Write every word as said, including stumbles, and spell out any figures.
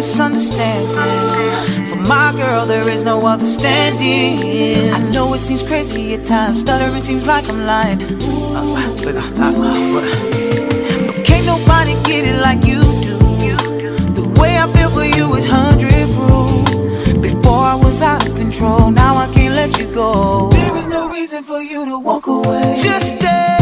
misunderstanding. For my girl, there is no understanding. I know it seems crazy at times, stuttering seems like I'm lying. uh, but, uh, uh, but can't nobody get it like you do. The way I feel for you is hundred proof. Before I was out of control, now I can't let you go. There is no reason for you to walk away. Just stay.